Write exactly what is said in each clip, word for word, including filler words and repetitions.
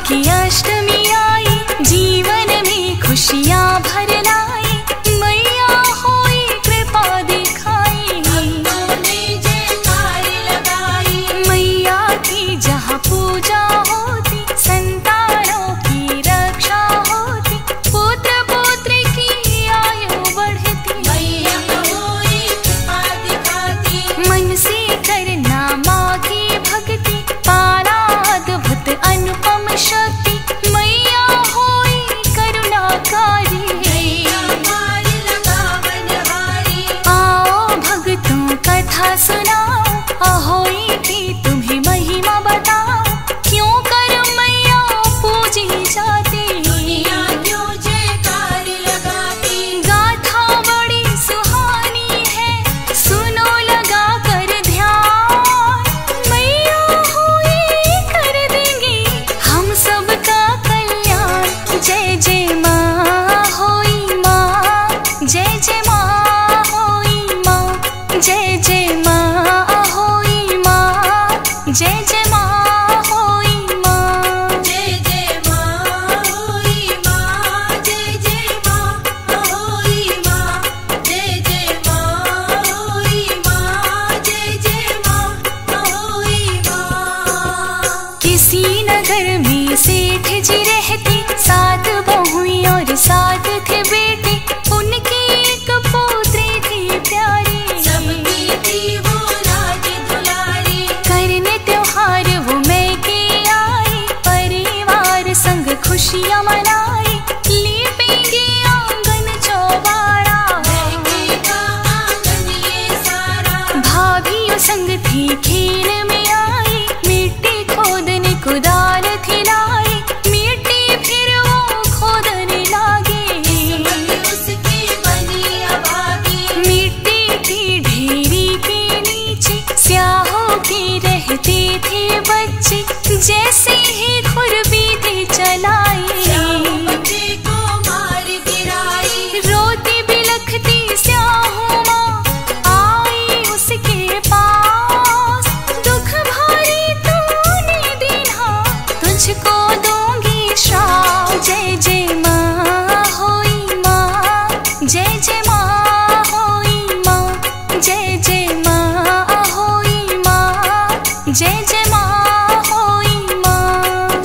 की अष्टमी आई, जीवन में खुशियाँ भर लाई, मैया होई कृपा दिखाई। भक्तों ने जयकार लगाई, मैया की जहाँ पूजा होती, संतानों की रक्षा होती, पुत्र पुत्री की आयु बढ़ती। मैया होई कृपा दिखाती, मन से करना माँ की भक्ति, पाना अद्भुत अनुपम शक्ति, मैया होई करुणाकारी। मैया पार लगावनहारी, आओ भक्तों कथा सुनाओ, अहोई की तुम्हें महिमा बताओ, क्यों कर मैया पूजी जाती। दुनिया क्यों जयकार लगाती, गाथा बड़ी सुहानी है, सुनो लगा कर ध्यान, मैया हुई कर देंगी हम सबका कल्याण। जय जय माँ होई माँ, जय जय माँ होई माँ, जय जय माँ होई माँ, जय जय माँ होई माँ। जय जय माँ होई माँ, जय जय माँ होई माँ, जय जय माँ होई माँ, जय जय माँ होई माँ। किसी नगर में सेठ जी रहते, सात बहुएं और सात थे बेटे, उनकी एक पुत्री थी प्यारी। सबकी थी वो राज दुलारी, करने त्योहार वो मैके आई, परिवार संग खुशियाँ मनाई, लीपेंगे आंगन चौबारा। महकेगा आंगन ये सारा, भाभियों संग थी खेल में आई, मिट्टी खोदने कुदाल थी लाई, मिट्टी फिर वो खोदने लागे। किस्मत उसकी बनी अभागी, मिट्टी की ढेरी के नीचे स्याहों के रहते थे बच्चे, जैसे ही खुरपी थी चलाई, श्याम बच्चे को मार गिराई। रोती बिलखती स्याहू माँ आई उसके पास, दुख भारी तूने दीना, तुझको दूंगी श्राप। जय जय माँ होई माँ, जय जय माँ होई माँ, जय जय माँ होई माँ, जय जय माँ होई माँ।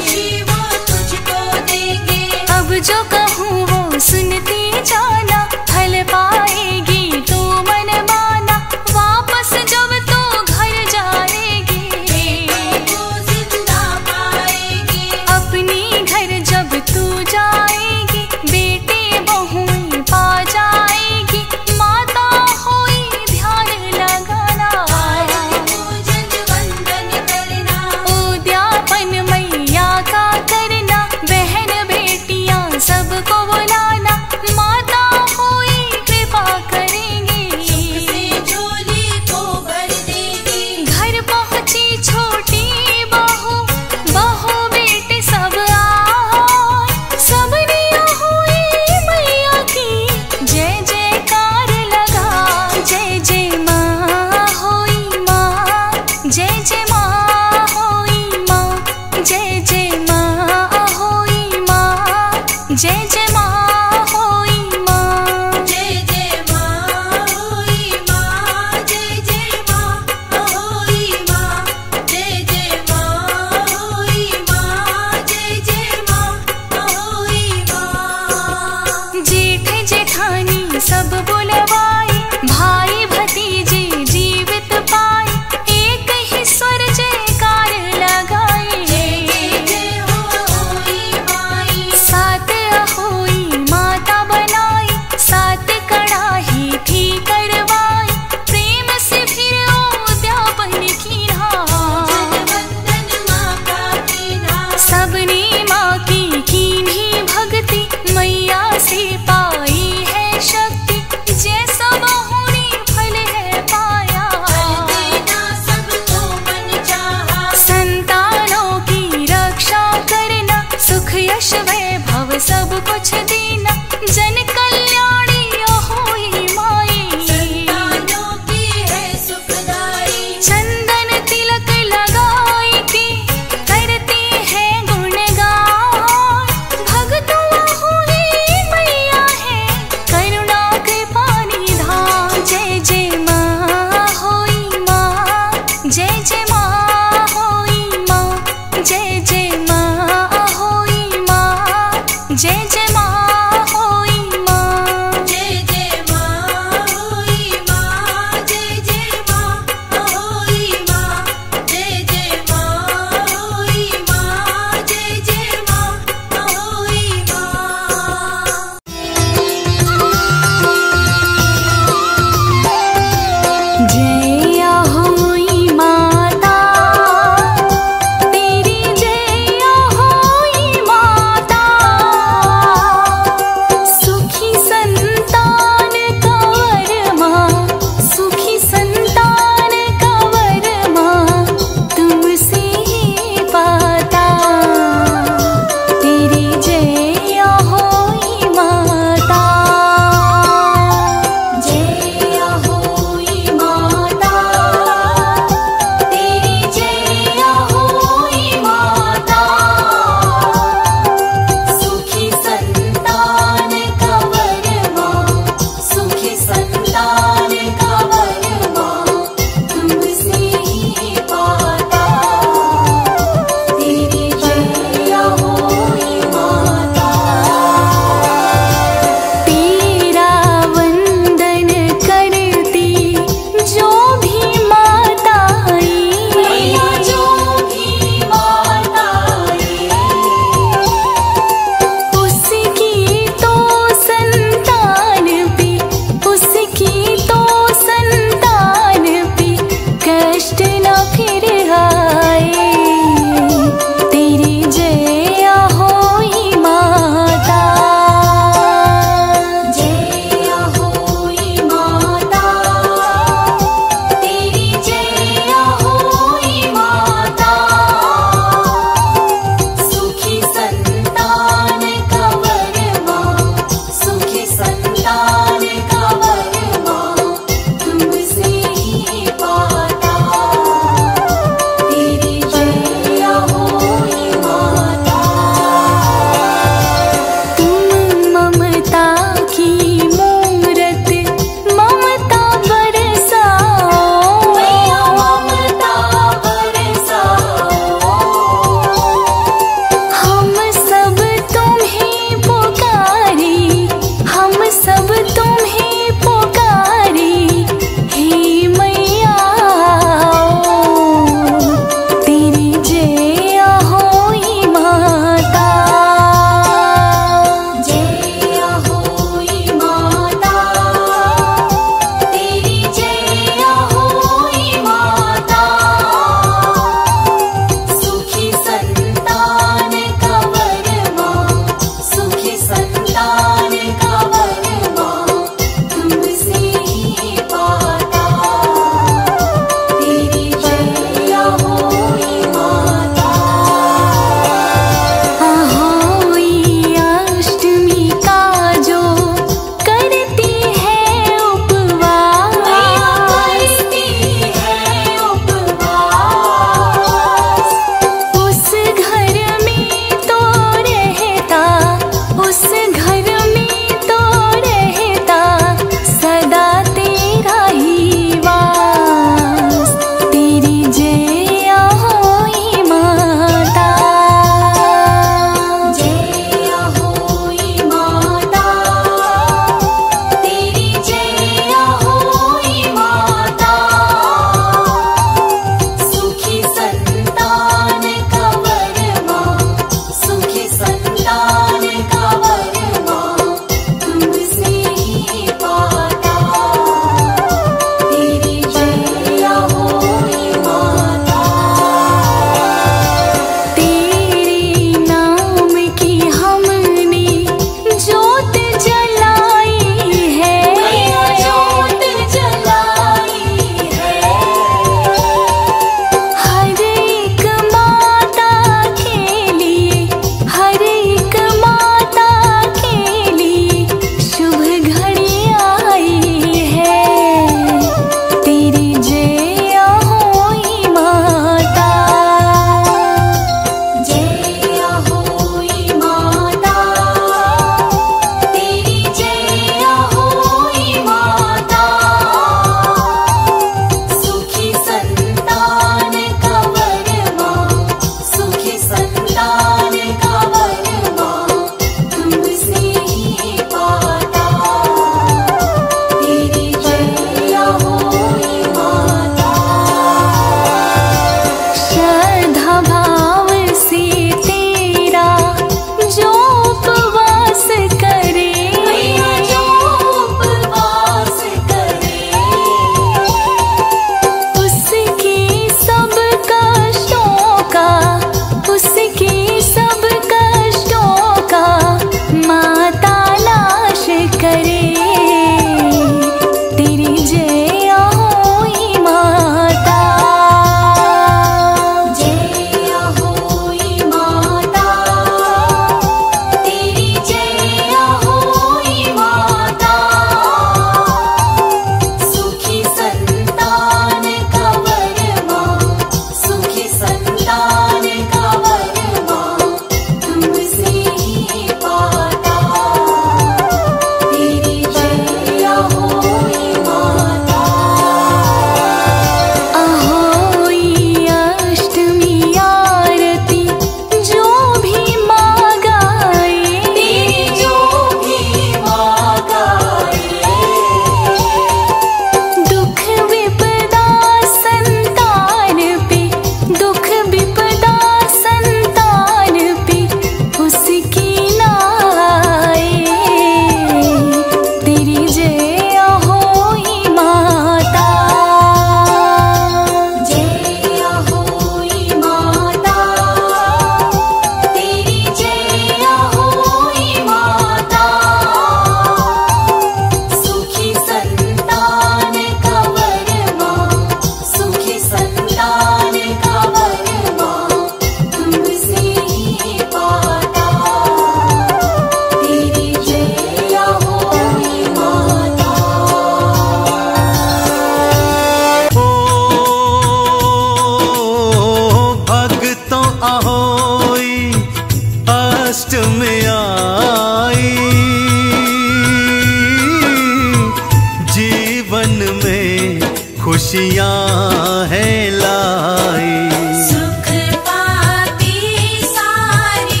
खुशियाँ है लाई। सुख पाती सारी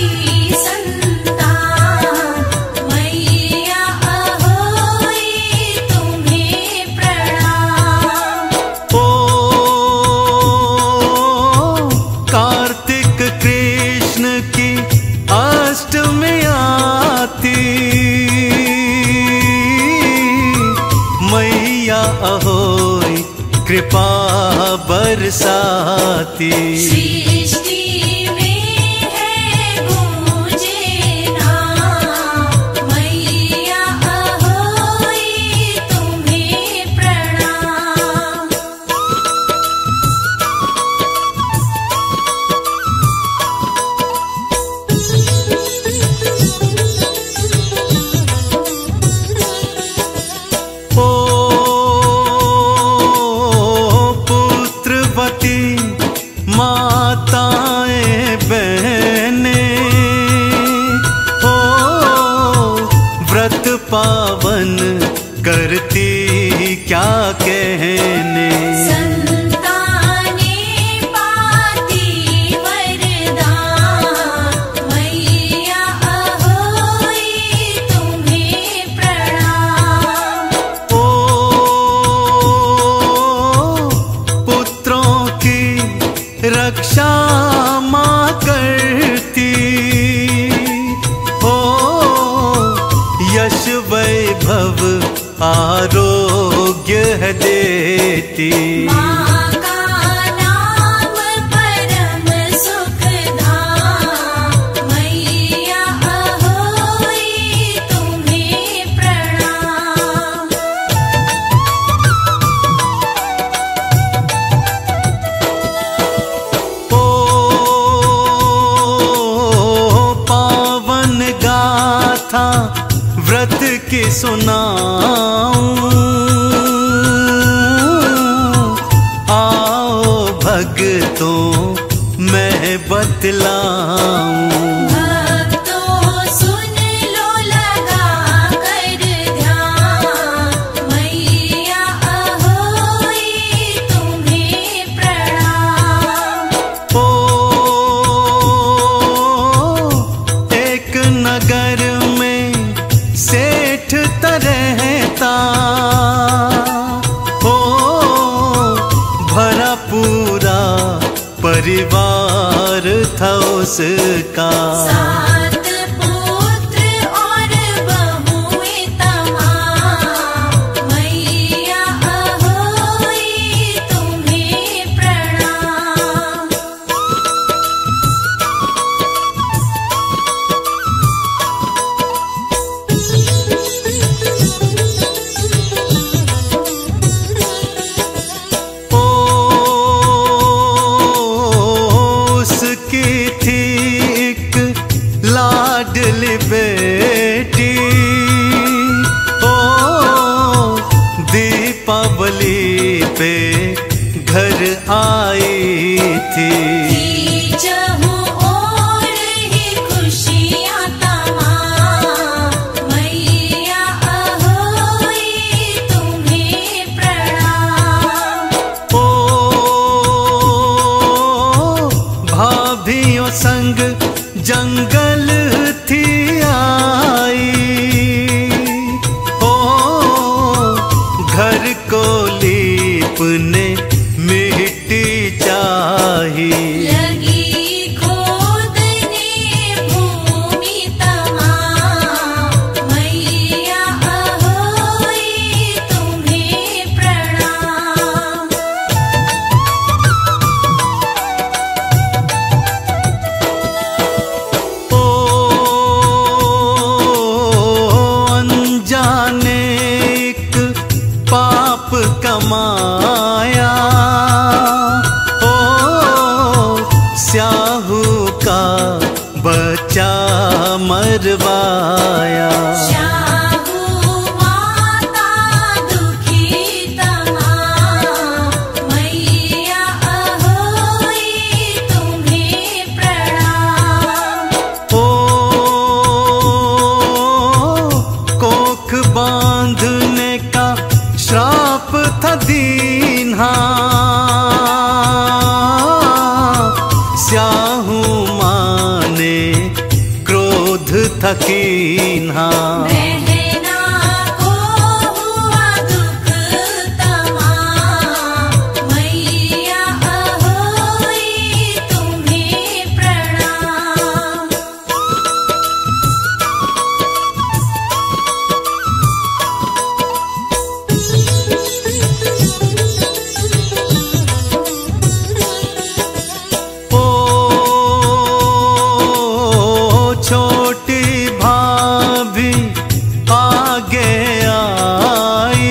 संतान, मैया अहोई तुम्हें प्रणाम। ओ कार्तिक कृष्ण की अष्टमी आती, मैया अहोई कृपा बरसाती। सृष्टि में है गूंजे नाम, मैया अहोई तुम्हें प्रणाम। ओ पुत्रवती माताएं बहनें, ओ व्रत पावन करती क्या कहने। संताने पाती वरदान, मैया अहोई तुम्हें प्रणाम। ओ पुत्रों की रक्षा माँ करती, ओ यश वैभव आरोग्य है देती। माँ का नाम परम सुखधाम, मैया अहोई तुम्हें प्रणाम। ओ पावन गाथा व्रत की सुनाऊं, आओ भक्तों मैं बतलाऊं। भक्तों सुन लो लगा कर ध्यान, मैया अहोई तुम्हें प्रणाम। ओ एक नगर में सेठ तरहता, ओ भरा पूरा परिवार था उसका। सात पुत्र और बहुएं तमाम, मैया अहोई तुम्हें प्रणाम। ओ उसकी थी एक लाडली बेटी, ओ दीपावली पे घर आई थी। जहूँ और ही खुशियाँ तमाम, मैया अहोई तुम्हें प्रणाम। ओ भाभियों संग जंगल थी आई, ओ घर को लीपने मिट्टी चाहिए। लगी खोदने भूमि तमाम, मैया अहोई तुम्हें प्रणाम। ओ अनजाने एक पाप कमाया, ओ स्याहू का बच्चा मरवाया। शाहू माता दुखी तमाम, मैया अहोई तुम्हें प्रणाम। ओ कोख बांधने का श्राप था दीन्हा, था कीन्हा। बहना को हुआ दुख तमाम, मैया अहोई तुम्हें प्रणाम। ओ छोटी भाभी आगे आई,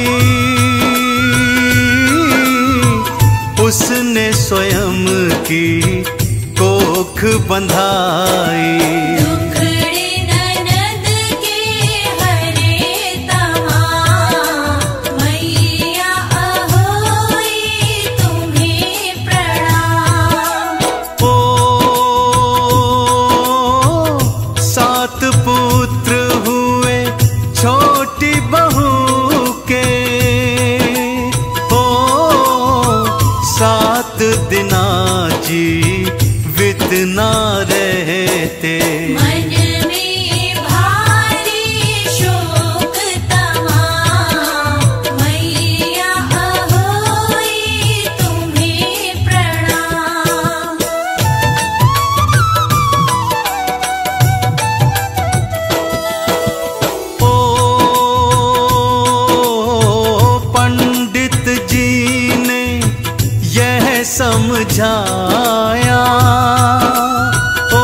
उसने स्वयं की कोख बंधाई। दुखड़े ननद के हरे तमाम, मैया अहोई तुम्हें प्रणाम। ओ सात पुत्र हुए छोटी बहू के, ओ सात दिना जीवित ना रहते। मन में भारी शोक तमाम, मैया अहोई तुम्हें प्रणाम। ओ पंडित जी ने यह समझाया, ओ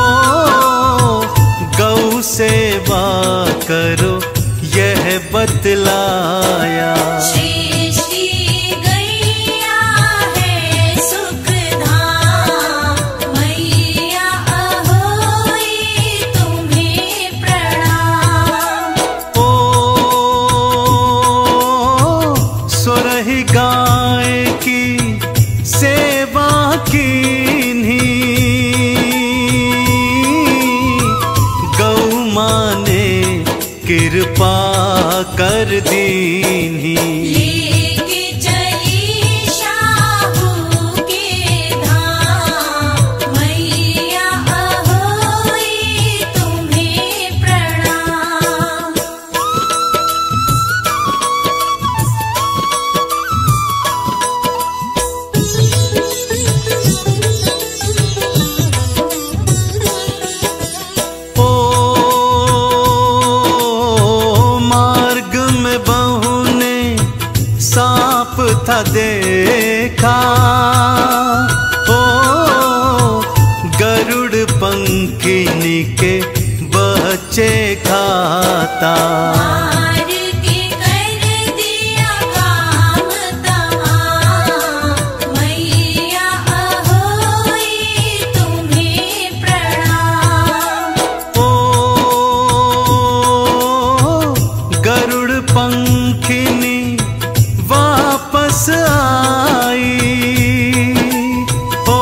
गौ सेवा करो यह बतलाया। श्रेष्ठी गैया है सुखधाम, मैया अहोई तुम्हें प्रणाम। ओ सोरही गाय की सेवा कीन्ही, गौ माँ ने कृपा कर दीन्ही। लेके चली शाहू के धाम, मैया अहोई तुम्हें प्रणाम। ओ मार्ग में बहू ने सांप था देखा, ओ गरुड़ पंखिनी के बच्चे खाता। मार के कर दिया काम तमाम, मैया अहोई तुम्हें प्रणाम। ओ गरुड़ पंखिनी वापस आई, ओ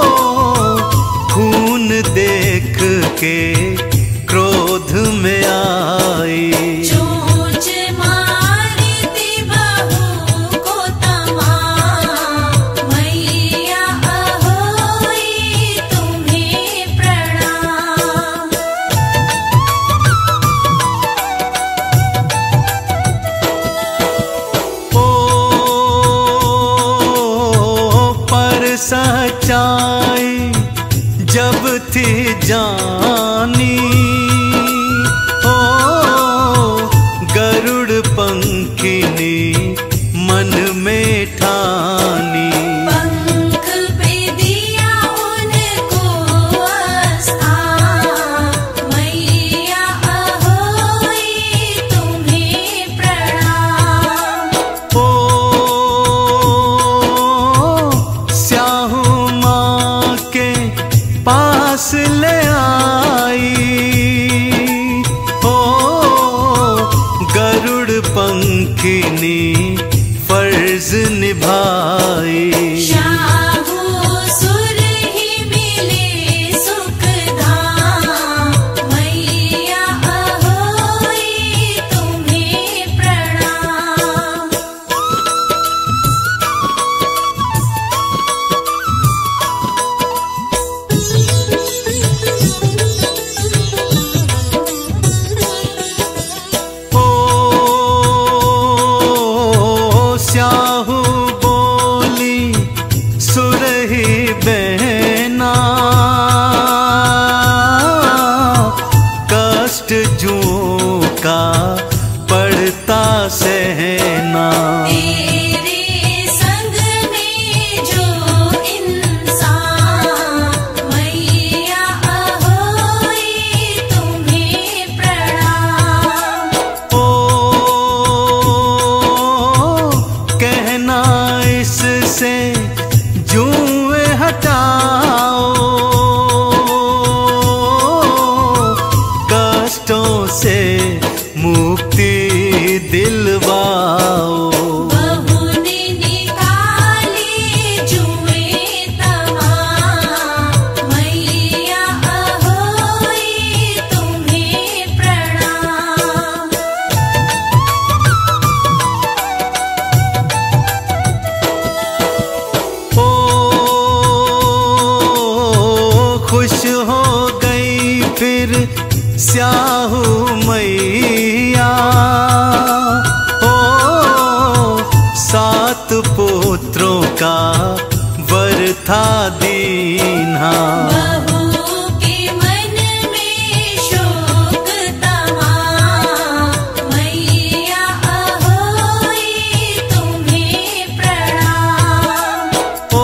खून देख के क्रोध में आई। चोंच मारती बहू को तमाम, मैया अहोई तुम्हें प्रणाम। ओ पर सच्चाई जब थी जानी, ओ गरुड़ पंखिनी मन में ठानी। पंख पे दिया उनको स्थान, मैया अहोई तुम्हें प्रणाम। ओ स्याहू माँ के पास ले आ स्याहू मैया। ओ सात पुत्रों का वर था दीन्हा। बहू के मन में शोक तमाम, मैया अहोई तुम्हें प्रणाम। ओ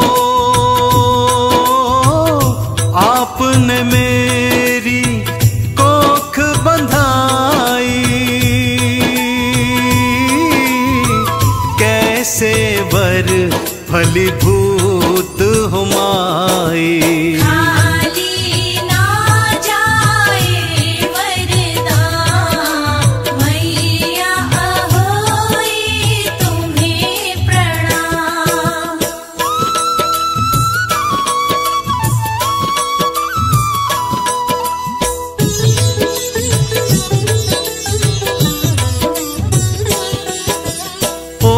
आपने मेरी कोख बंधाई, कैसे वर फलीभूत हुमाई। खाली ना जाए वरदान, मैया अहोई तुम्हें प्रणाम। ओ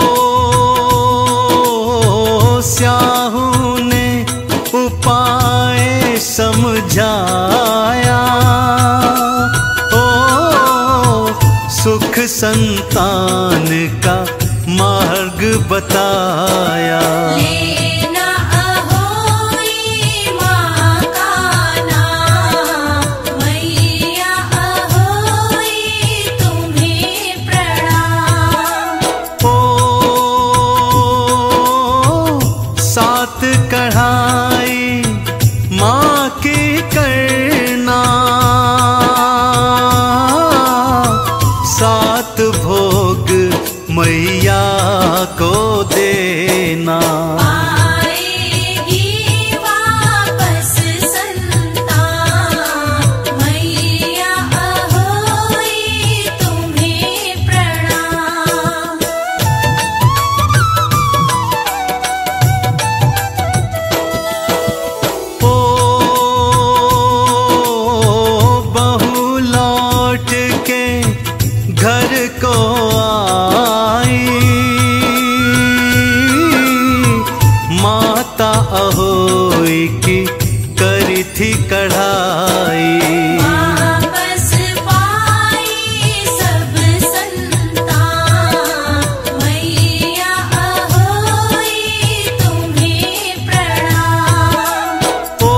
स्याहू ने उपाय समझाया, ओ सुख संतान का मार्ग बताया। लेना अहोई माँ का नाम, मैया अहोई तुम्हें प्रणाम। ओ सात कढ़ाई माँ की करना, सात भोग मैया को देना। आएगी वापस संतान, मैया अहोई तुम्हें प्रणाम। ओ बहू लौट के घर को आई, माता अहोई की करी थी कढ़ाई। वापस पाई सब संतान, मैया अहोई तुम्हें प्रणाम। ओ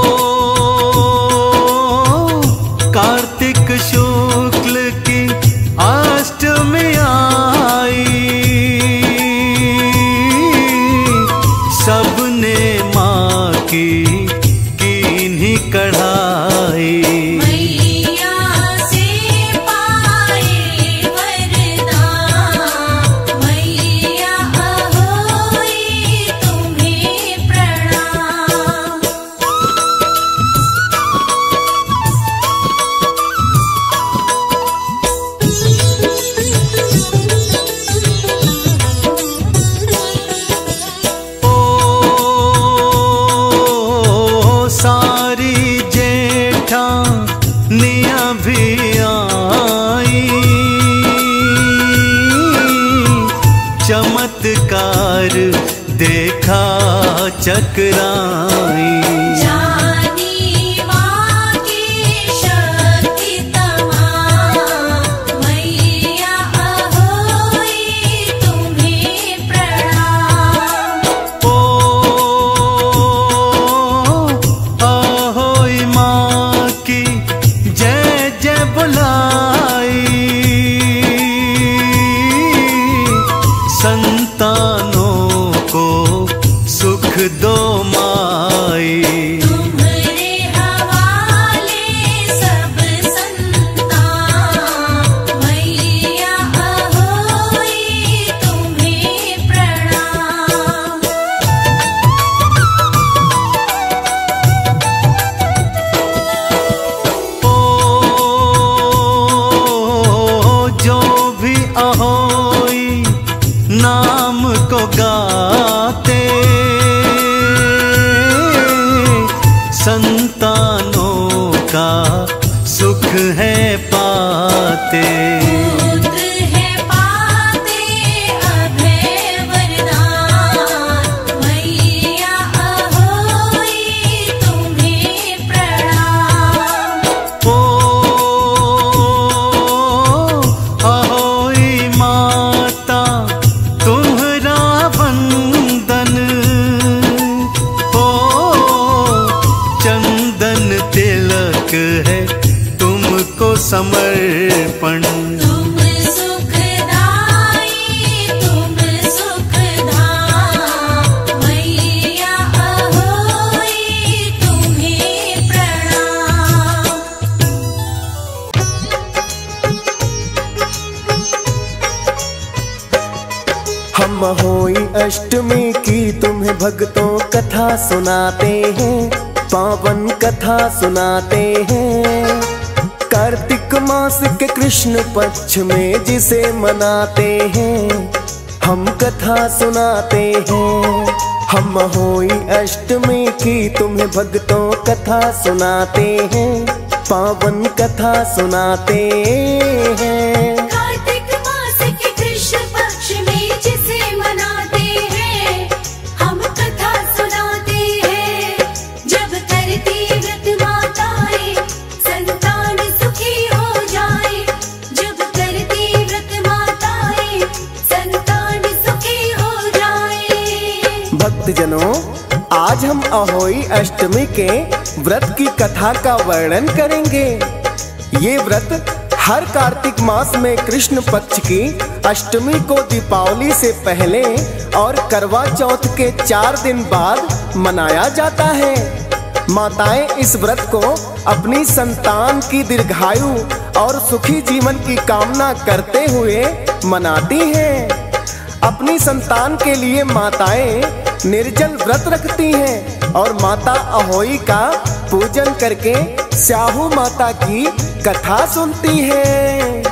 कार्तिक शुक्ल की अष्टमी आई, सबने माँ की कीन्ही कढ़ाई। मैया से पाए वरदान, मैया अहोई तुम्हें प्रणाम। ओ सारी जेठानियाँ भी आई, चमत्कार देखा चकराई। जानी माँ की शक्ति तमाम, मैया अहोई तुम्हें प्रणाम। ओ अहोई माँ की जय जय बुलाई, संतानों को सुख दो माई। तुम्हारे हवाले सब संतान, मैया अहोई तुम्हें प्रणाम। ओ जो भी अहोई नाम को गाते, संतानों का सुख है पाते। पुत्र है पाते अभय वरदान, मैया अहोई तुम्हें प्रणाम। अष्टमी की तुम्हें भक्तों कथा सुनाते हैं, पावन कथा सुनाते हैं। कार्तिक मास के कृष्ण पक्ष में जिसे मनाते हैं, हम कथा सुनाते हैं। हम महोई अष्टमी की तुम्हें भक्तों कथा सुनाते हैं, पावन कथा सुनाते हैं। कार्तिक मास के कृष्ण पक्ष में जिसे मनाते हैं, हम कथा सुनाते हैं। जब करती व्रत माताएं, संतान सुखी हो जाए। जब करती व्रत माताएं, संतान सुखी हो जाए। भक्तजनों, आज हम अहोई अष्टमी के व्रत की कथा का वर्णन करेंगे। ये व्रत हर कार्तिक मास में कृष्ण पक्ष की अष्टमी को दीपावली से पहले और करवा चौथ के चार दिन बाद मनाया जाता है। माताएं इस व्रत को अपनी संतान की दीर्घायु और सुखी जीवन की कामना करते हुए मनाती हैं। अपनी संतान के लिए माताएं निर्जल व्रत रखती हैं और माता अहोई का पूजन करके स्याहू माता की कथा सुनती हैं।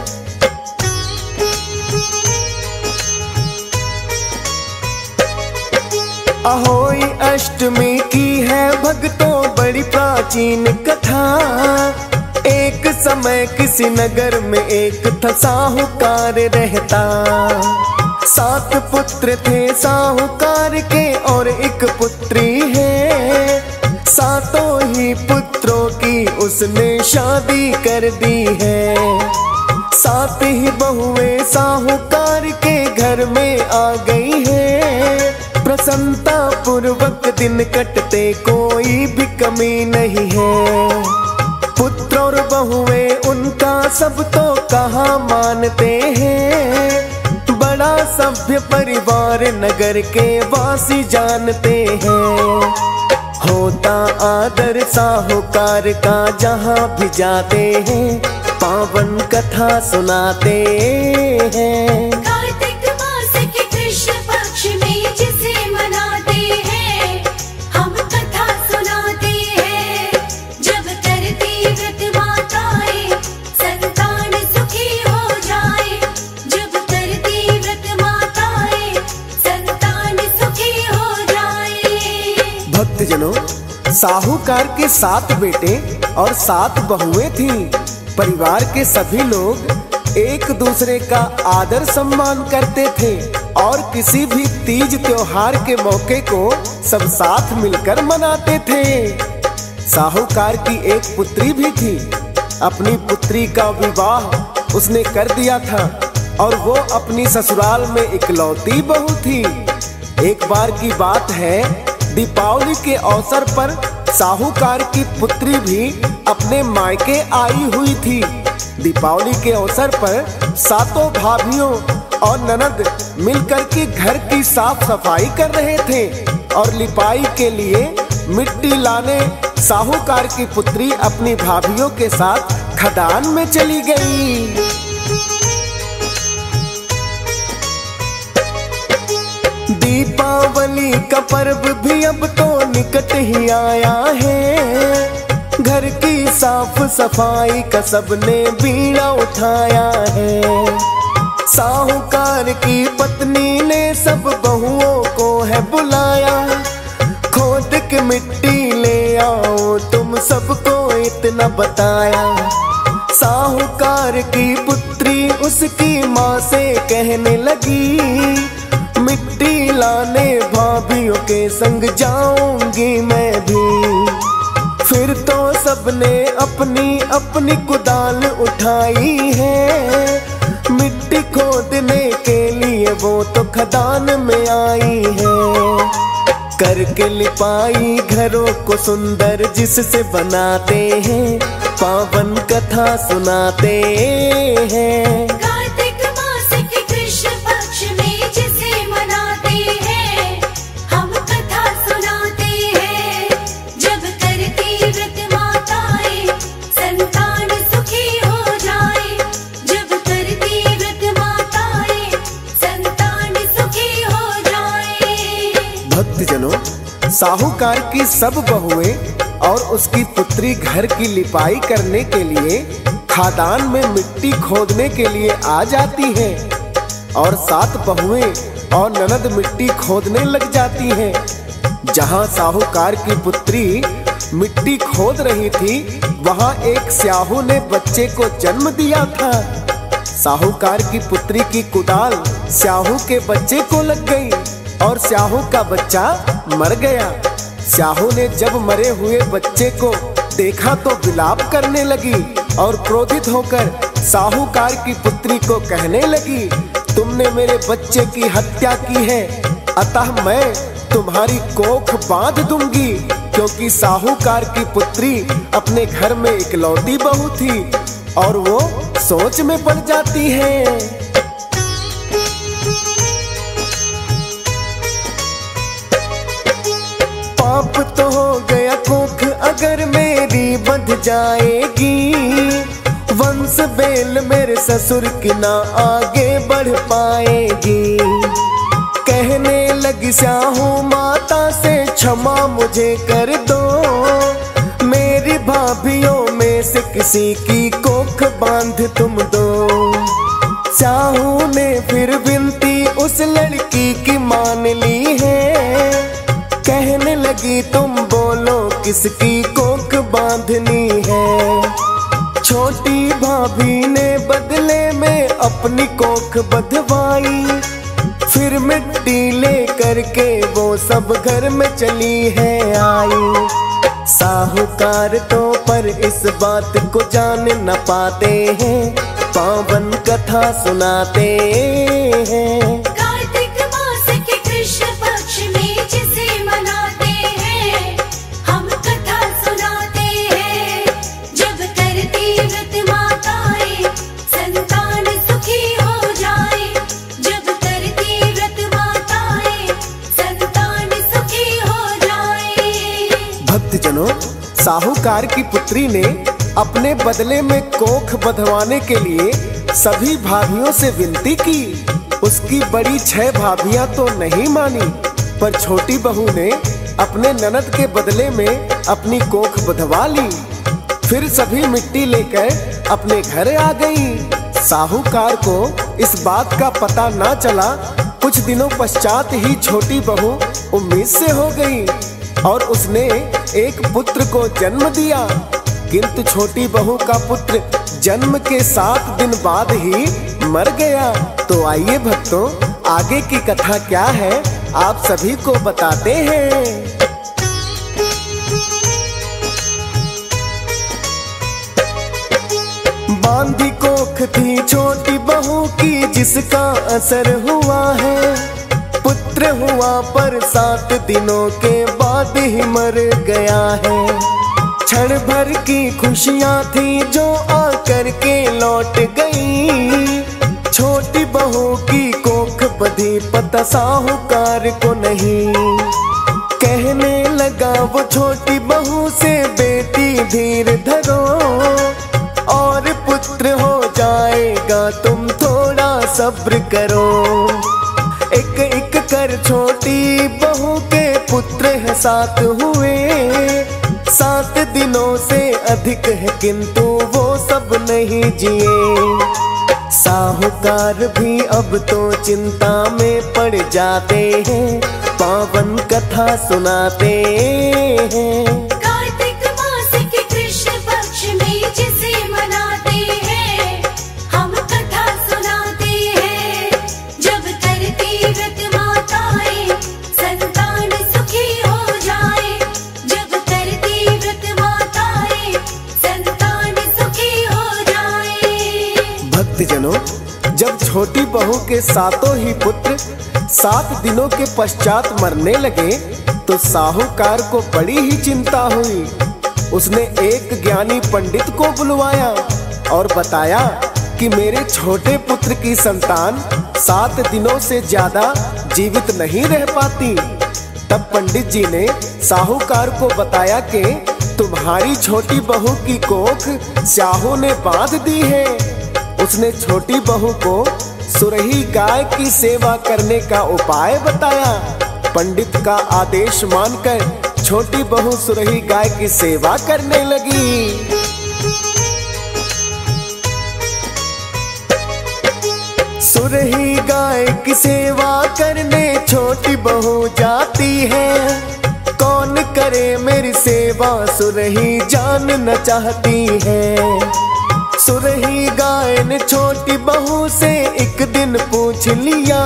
अहोई अष्टमी की है भक्तों बड़ी प्राचीन कथा। एक समय किसी नगर में एक था साहूकार रहता। सात पुत्र थे साहूकार के और एक पुत्री है। सातों ही पुत्रों की उसने शादी कर दी है। सात ही बहुएं साहूकार के घर में आ गई है। प्रसन्नता पूर्वक दिन कटते कोई भी कमी नहीं है। पुत्र और बहुएं उनका सब तो कहाँ मानते हैं। बड़ा सभ्य परिवार नगर के वासी जानते हैं। होता आदर साहूकार का जहाँ भी जाते हैं, पावन कथा सुनाते हैं। कार्तिक मास के कृष्ण पक्ष में जिसे मनाते हैं, हम कथा सुनाते हैं। जब करती व्रत माताएं, संतान सुखी हो जाए। जब करती व्रत माताएं, संतान सुखी हो जाए। भक्तजनों, साहूकार के सात बेटे और सात बहुएं थीं। परिवार के सभी लोग एक दूसरे का आदर सम्मान करते थे और किसी भी तीज त्योहार के मौके को सब साथ मिलकर मनाते थे। साहूकार की एक पुत्री भी थी। अपनी पुत्री का विवाह उसने कर दिया था और वो अपनी ससुराल में इकलौती बहू थी। एक बार की बात है, दीपावली के अवसर पर साहूकार की पुत्री भी अपने मायके आई हुई थी। दीपावली के अवसर पर सातों भाभियों और ननद मिलकर के घर की साफ सफाई कर रहे थे और लिपाई के लिए मिट्टी लाने साहूकार की पुत्री अपनी भाभियों के साथ खदान में चली गई। दीपावली का पर्व भी अब तो निकट ही आया है। घर की साफ सफाई का सबने बीड़ा उठाया है। साहूकार की पत्नी ने सब बहुओं को है बुलाया। खोद के मिट्टी ले आओ तुम सबको इतना बताया। साहूकार की पुत्री उसकी माँ से कहने लगी, मिट्टी लाने भाभियों के संग जाऊंगी मैं भी। फिर तो सबने अपनी अपनी कुदाल उठाई है। मिट्टी खोदने के लिए वो तो खदान में आई है। करके लिपाई घरों को सुंदर जिससे बनाते हैं, पावन कथा सुनाते हैं। कार्तिक मास के कृष्ण पक्ष में जिसे मनाते हैं, हम कथा सुनाते हैं। जब करती व्रत माताएं, संतान सुखी हो जाए। जब करती व्रत माताएं, संतान सुखी हो जाए। भक्तजनों, साहूकार की सब बहुएं और उसकी पुत्री घर की लिपाई करने के लिए खादान में मिट्टी खोदने के लिए आ जाती हैं और सात बहुएं और ननद मिट्टी खोदने लग जाती हैं। जहां साहूकार की पुत्री मिट्टी खोद रही थी, वहां एक स्याहू ने बच्चे को जन्म दिया था। साहूकार की पुत्री की कुदाल स्याहू के बच्चे को लग गई और स्याहू का बच्चा मर गया। स्याहू ने जब मरे हुए बच्चे को देखा तो विलाप करने लगी और क्रोधित होकर साहूकार की पुत्री को कहने लगी, तुमने मेरे बच्चे की हत्या की है, अतः मैं तुम्हारी कोख बांध दूंगी। क्योंकि साहूकार की पुत्री अपने घर में इकलौती बहू थी और वो सोच में पड़ जाती है। पाप तो हो गया कोख अगर मेरी बंध जाएगी, वंश बेल मेरे ससुर की ना आगे बढ़ पाएगी। कहने लगी स्याहू माता से क्षमा मुझे कर दो, मेरी भाभियों में से किसी की कोख बांध तुम दो। स्याहू ने फिर विनती उस लड़की की मान ली है, कहने लगी तुम बोलो किसकी कोख बांधनी है। छोटी भाभी ने बदले में अपनी कोख बंधवाई, फिर मिट्टी ले करके वो सब घर में चली है आई। साहूकार तो पर इस बात को जान न पाते हैं, पावन कथा सुनाते हैं। कार्तिक मास के कृष्ण पक्ष में जिसे मनाते हैं, हम कथा सुनाते हैं। जब करती व्रत माताएं संतान सुखी हो जाए, जब करती व्रत माताएं संतान सुखी हो जाए। भक्तजनों, साहूकार की पुत्री ने अपने बदले में कोख बंधवाने के लिए सभी भाभियों से विनती की। उसकी बड़ी छह भाभियां तो नहीं मानी, पर छोटी बहू ने अपने ननद के बदले में अपनी कोख बंधवा ली। फिर सभी मिट्टी लेकर अपने घर आ गई। साहूकार को इस बात का पता ना चला। कुछ दिनों पश्चात ही छोटी बहू उम्मीद से हो गई और उसने एक पुत्र को जन्म दिया। किंतु छोटी बहू का पुत्र जन्म के सात दिन बाद ही मर गया। तो आइए भक्तों, आगे की कथा क्या है आप सभी को बताते हैं। बांधी कोख थी छोटी बहू की जिसका असर हुआ है, पुत्र हुआ पर सात दिनों के बाद ही मर गया है। क्षण भर की खुशियां थी जो आकर के लौट गई, छोटी बहू की कोख बंधी पता साहूकार को नहीं। कहने लगा वो छोटी बहू से, बेटी धीर धरो और पुत्र हो जाएगा, तुम थोड़ा सब्र करो। एक एक कर छोटी बहू के पुत्र है सात हुए, सात दिनों से अधिक है किंतु वो सब नहीं जिए। साहूकार भी अब तो चिंता में पड़ जाते हैं, पावन कथा सुनाते हैं। कार्तिक मास के कृष्ण पक्ष में जिसे मनाते हैं, हम कथा सुनाते हैं। जब करती व्रत माताएं संतान सुखी हो जाए, जब करती व्रत माताएं संतान सुखी हो जाए। भक्तजनों, जब छोटी बहू के सातों ही पुत्र सात दिनों के पश्चात मरने लगे तो साहूकार को बड़ी ही चिंता हुई। उसने एक ज्ञानी पंडित को बुलवाया और बताया कि मेरे छोटे पुत्र की संतान सात दिनों से ज्यादा जीवित नहीं रह पाती। तब पंडित जी ने साहूकार को बताया कि तुम्हारी छोटी बहू की कोख स्याहू ने बांध दी है। उसने छोटी बहू को सुरही गाय की सेवा करने का उपाय बताया पंडित का आदेश मानकर छोटी बहू सुरही गाय की सेवा करने लगी। सुरही गाय की सेवा करने छोटी बहू जाती है। कौन करे मेरी सेवा सुरही जानना चाहती है। सुरही गाय ने छोटी बहू से एक दिन पूछ लिया,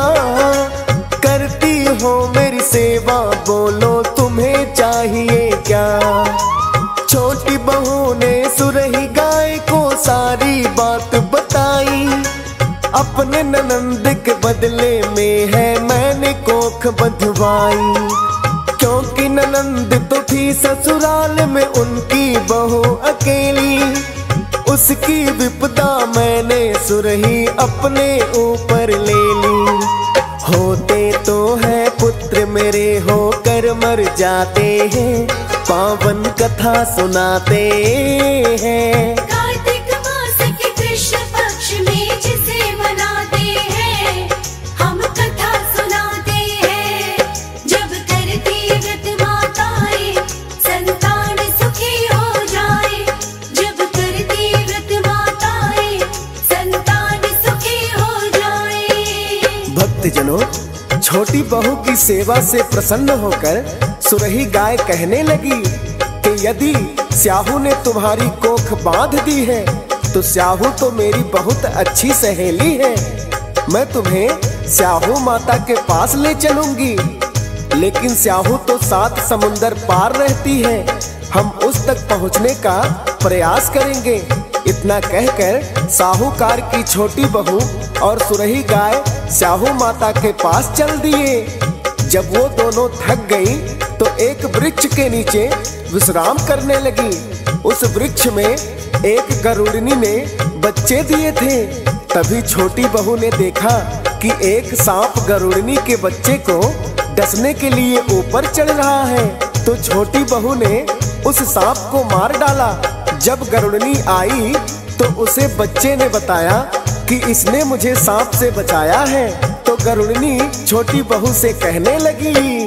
करती हो मेरी सेवा बोलो तुम्हें चाहिए क्या। छोटी बहू ने सुरही गाय को सारी बात बताई। अपने ननंद के बदले में है मैंने कोख बंधवाई। क्योंकि ननंद तो थी ससुराल में उनकी बहू अकेली, उसकी विपदा मैंने सुरही अपने ऊपर ले ली। होते तो है पुत्र मेरे होकर मर जाते हैं, पावन कथा सुनाते हैं। कार्तिक मास के कृष्ण पक्ष में जिसे मनाते हैं, हम कथा सुनाते हैं। जब करती व्रत माताएं संतान सुखी हो जाए, जब करती व्रत माताएं संतान सुखी हो जाए। भक्तजनों, छोटी बहू की सेवा से प्रसन्न होकर सुरही गाय कहने लगी कि यदि स्याहू ने तुम्हारी कोख बांध दी है तो स्याहू तो मेरी बहुत अच्छी सहेली है। मैं तुम्हें स्याहू माता के पास ले चलूंगी। लेकिन स्याहू तो सात समुंदर पार रहती है, हम उस तक पहुंचने का प्रयास करेंगे। इतना कहकर साहूकार की छोटी बहू और सुरही गाय स्याहू माता के पास चल दिए। जब वो दोनों थक गई तो एक वृक्ष के नीचे विश्राम करने लगी। उस वृक्ष में एक गरुड़नी ने बच्चे दिए थे। तभी छोटी बहू ने देखा कि एक सांप गरुड़नी के बच्चे को डसने के लिए ऊपर चढ़ रहा है, तो छोटी बहू ने उस सांप को मार डाला। जब गरुड़नी आई तो उसे बच्चे ने बताया कि इसने मुझे सांप से बचाया है। तो गरुड़नी छोटी बहू से कहने लगी,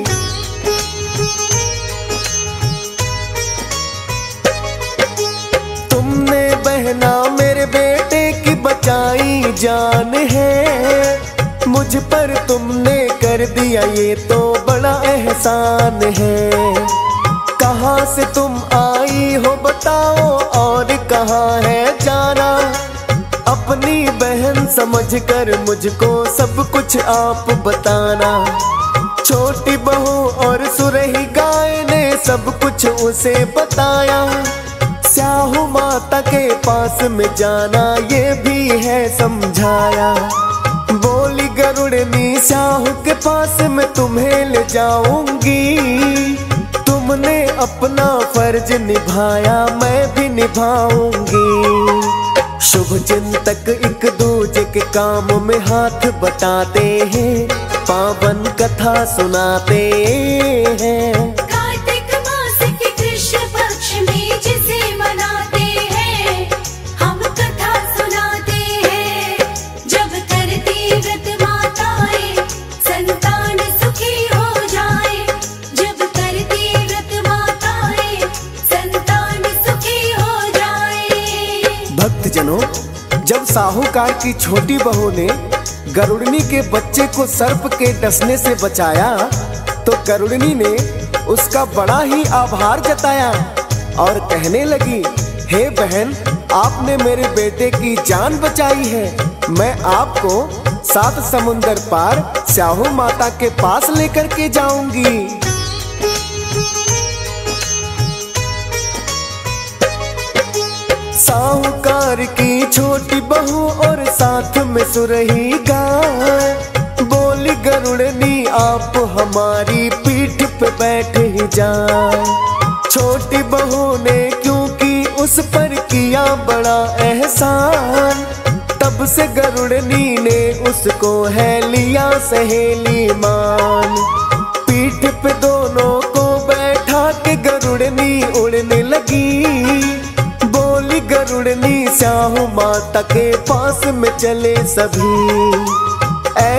तुमने बहना मेरे बेटे की बचाई जान है, मुझ पर तुमने कर दिया ये तो बड़ा एहसान है। कहाँ से तुम आई हो बताओ और कहाँ है जाना, अपनी बहन समझकर मुझको सब कुछ आप बताना। छोटी बहू और सुरही गाय ने सब कुछ उसे बताया। स्याहू माता के पास में जाना ये भी है समझाया। बोली गरुड़नी स्याहू के पास में तुम्हें ले जाऊंगी, तुमने अपना फर्ज निभाया मैं भी निभाऊंगी। शुभ चिंतक एक दूजे के काम में हाथ बटाते हैं, पावन कथा सुनाते हैं। कार्तिक मास के कृष्ण पक्ष में जिसे मनाते हैं, हम कथा सुनाते हैं। जब करती व्रत माताएं संतान सुखी हो जाए, जब करती व्रत माताएं संतान सुखी हो जाए। भक्तजनों, जब साहूकार की छोटी बहू ने गरुड़नी के बच्चे को सर्प के डसने से बचाया तो गरुड़नी ने उसका बड़ा ही आभार जताया और कहने लगी, हे बहन, आपने मेरे बेटे की जान बचाई है। मैं आपको सात समुंदर पार स्याहू माता के पास लेकर के जाऊंगी। साहूकार की छोटी बहू और साथ में सुरही गाय, बोली गरुड़नी आप हमारी पीठ पे बैठ ही जाए। छोटी बहू ने क्योंकि उस पर किया बड़ा एहसान, तब से गरुड़नी ने उसको है लिया सहेली मान। पीठ पे दोनों को बैठा के गरुड़नी उड़ने लगी। बोली गरुड़नी स्याहू माता के पास में चले सभी।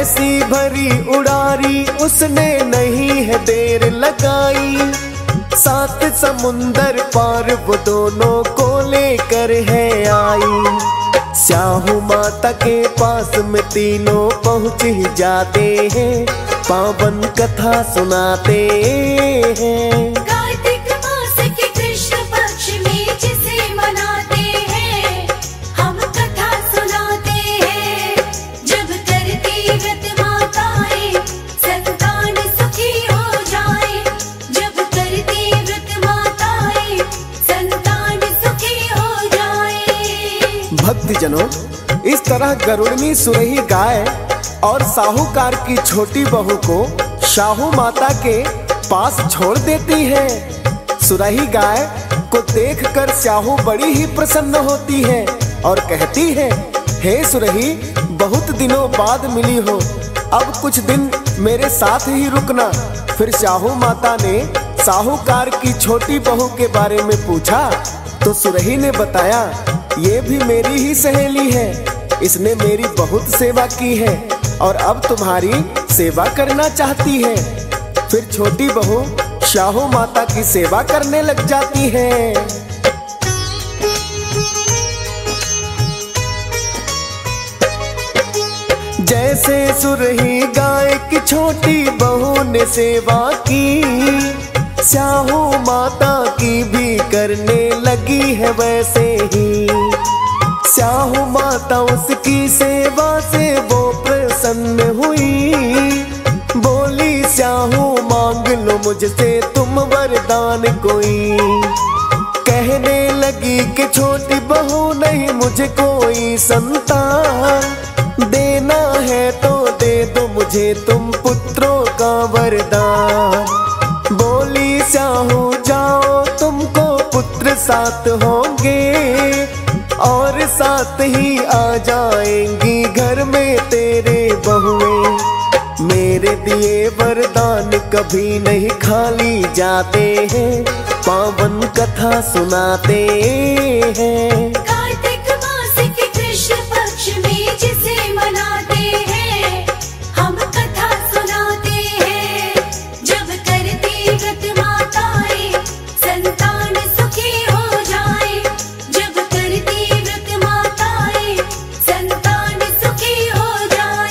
ऐसी भरी उड़ारी उसने नहीं है देर लगाई। सात समुंदर पार वो दोनों को लेकर है आई। स्याहू माता के पास में तीनों पहुंच ही जाते हैं, पावन कथा सुनाते हैं। कार्तिक मास के कृष्ण पक्ष में जिसे मनाते हैं, हम कथा सुनाते हैं। जब करती व्रत माताएं संतान सुखी हो जाए, जब करती व्रत माताएं संतान सुखी हो जाए। भक्तजनों, इस तरह गरुड़नी सुरही गाय और साहूकार की छोटी बहू को शाहू माता के पास छोड़ देती है। सुरही गाय को देखकर स्याहू बड़ी ही प्रसन्न होती है और कहती है, हे सुरही, बहुत दिनों बाद मिली हो, अब कुछ दिन मेरे साथ ही रुकना। फिर शाहू माता ने साहूकार की छोटी बहू के बारे में पूछा तो सुरही ने बताया, ये भी मेरी ही सहेली है, इसने मेरी बहुत सेवा की है और अब तुम्हारी सेवा करना चाहती है। फिर छोटी बहू शाहू माता की सेवा करने लग जाती है। जैसे सुरही गाय की छोटी बहू ने सेवा की, शाहू माता की भी करने लगी है वैसे ही। शाहू माता उसकी सेवा से वो प्रसन्न हुई, बोली, शाहू मांग लो मुझसे तुम वरदान कोई। कहने लगी कि छोटी बहू, नहीं मुझे कोई संतान, देना है तो दे दो मुझे तुम पुत्रों का वरदान। बोली, शाहू जाओ, तुमको पुत्र सात होंगे और साथ ही आ जाएंगी घर में तेरे बहुएं। मेरे दिए वरदान कभी नहीं खाली जाते हैं, पावन कथा सुनाते हैं। कार्तिक मास के कृष्ण पक्ष में जिसे मनाते हैं, हम कथा सुनाते हैं। जब करती व्रत माताएं संतान सुखी हो जाए, जब करती व्रत माताएं संतान सुखी हो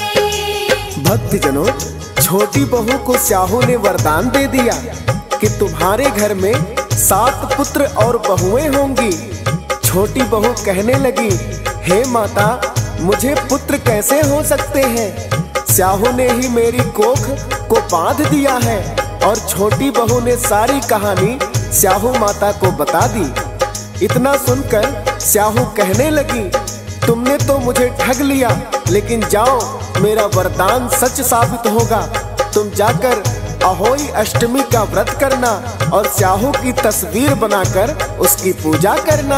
जाए। भक्तजनों, छोटी बहू को शाहू ने वरदान दे दिया कि तुम्हारे घर में सात पुत्र और बहुएं होंगी। छोटी बहू कहने लगी, हे माता, मुझे पुत्र कैसे हो सकते हैं? शाहू ने ही मेरी कोख को बांध दिया है। और छोटी बहू ने सारी कहानी शाहू माता को बता दी। इतना सुनकर शाहू कहने लगी, तुमने तो मुझे ठग लिया, लेकिन जाओ, मेरा वरदान सच साबित होगा। तुम जाकर अहोई अष्टमी का व्रत करना और शाहू की तस्वीर बनाकर उसकी पूजा करना।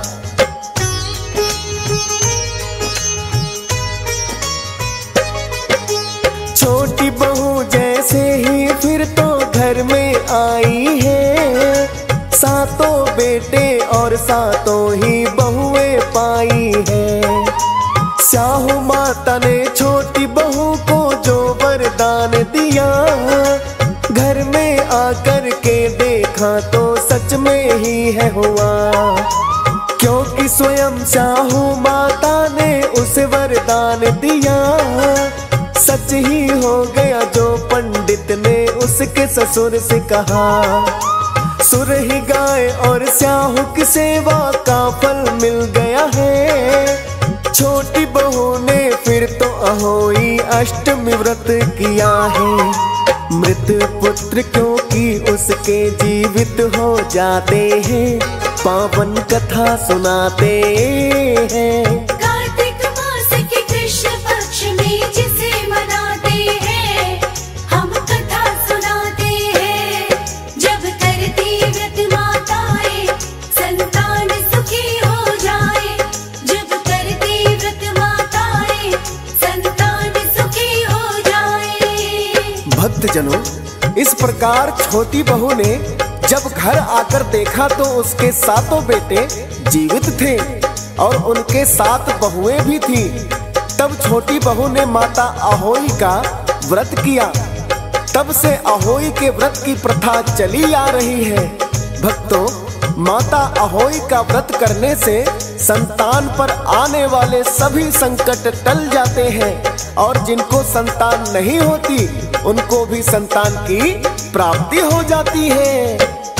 छोटी बहू जैसे ही फिर तो घर में आई है, सातों बेटे और सातों ही बहुएं पाई है। शाहू माता ने छोटी बहू को जो वरदान दिया, घर में आकर के देखा तो सच में ही है हुआ। क्योंकि स्वयं शाहू माता ने उसे वरदान दिया, सच ही हो गया जो पंडित ने उसके ससुर से कहा। सुरही गाय और शाहू की सेवा का फल मिल गया है। छोटी बहू ने फिर तो अहोई अष्टमी व्रत किया है। मृत पुत्र क्योंकि उसके जीवित हो जाते हैं, पावन कथा सुनाते हैं। कार्तिक मास के कृष्ण पक्ष में जिसे मनाते हैं, हम कथा सुनाते हैं। जब करती व्रत माताएं संतान सुखी हो जाए, जब करती व्रत माताएं संतान सुखी हो जाए। भक्तजनों, इस प्रकार छोटी बहू ने जब घर आकर देखा तो उसके सातों बेटे जीवित थे और उनके सात बहुएं भी थी। तब छोटी बहू ने माता अहोई का व्रत किया। तब से अहोई के व्रत की प्रथा चली आ रही है। भक्तों, माता अहोई का व्रत करने से संतान पर आने वाले सभी संकट टल जाते हैं और जिनको संतान नहीं होती उनको भी संतान की प्राप्ति हो जाती है।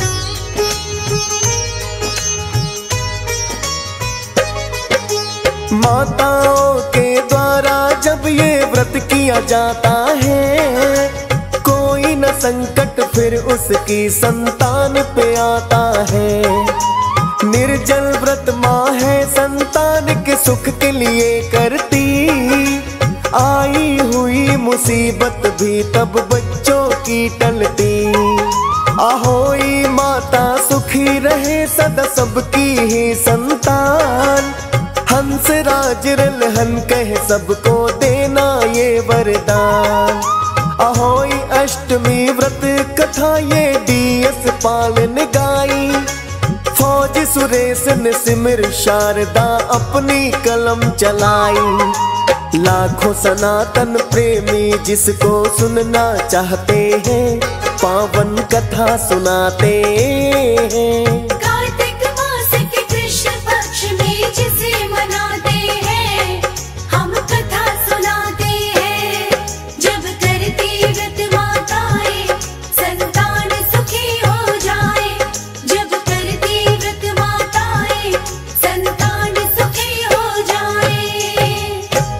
माताओं के द्वारा जब ये व्रत किया जाता है, कोई न संकट फिर उसकी संतान पे आता है। निर्जल व्रत माँ है संतान के सुख के लिए करती, आई हुई मुसीबत भी तब बच्चों की टलती। अहोई माता सुखी रहे सदा सबकी ही संतान, हंस राज रलहन कह सबको देना ये वरदान। अहोई अष्टमी व्रत कथा ये डीएस पाल ने गाई, फौज सुरेश ने सिमर शारदा अपनी कलम चलाई। लाखों सनातन प्रेमी जिसको सुनना चाहते हैं, पावन कथा सुनाते हैं।